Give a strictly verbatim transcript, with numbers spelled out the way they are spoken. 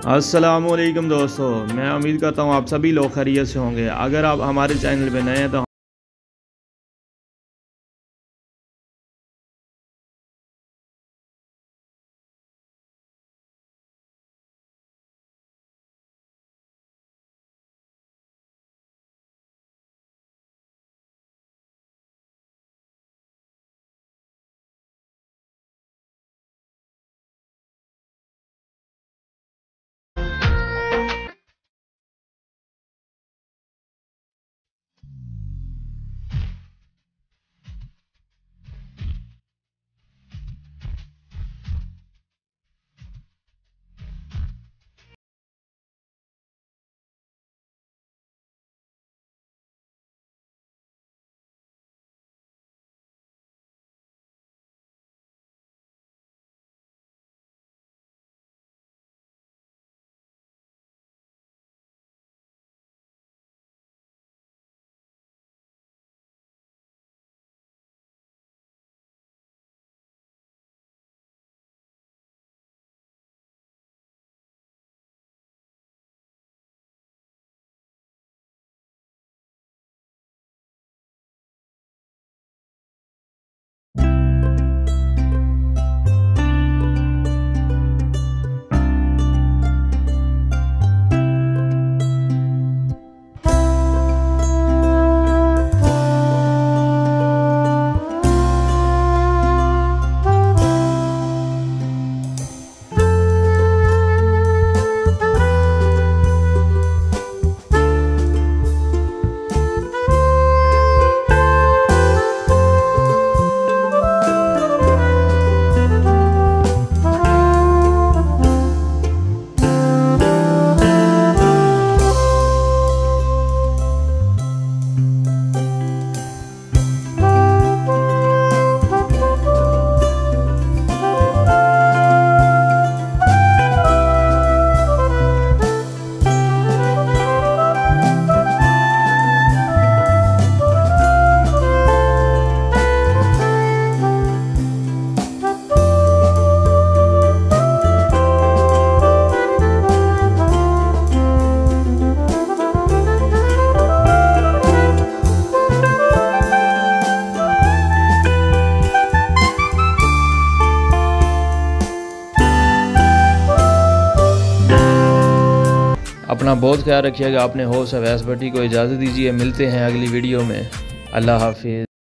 अस्सलामुअलैकुम दोस्तों, मैं उम्मीद करता हूँ आप सभी लोग खैरियत से होंगे। अगर आप हमारे चैनल पे नए हैं तो अपना बहुत ख्याल रखिएगा। अपने होस्ट अवैस भट्टी को इजाज़त दीजिए। मिलते हैं अगली वीडियो में। अल्लाह हाफिज़।